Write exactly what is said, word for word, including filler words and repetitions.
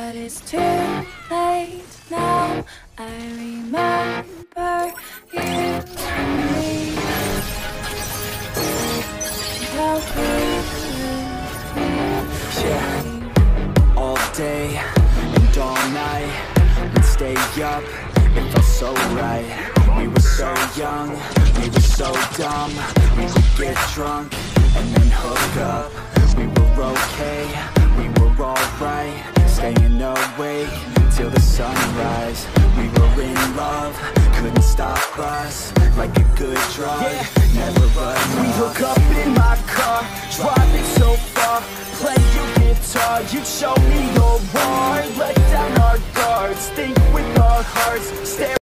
But it's too late now. I remember you and me. How could we Yeah, all day and all night we'd stay up, it felt so right. We were so young, we were so dumb. We would get drunk and then hook up. We were okay, we were alright, staying awake till the sunrise. We were in love, couldn't stop us, like a good drug, yeah. Never enough. We hook up in my car, driving so far, play your guitar, you'd show me your war. Let down our guards, think with our hearts, stare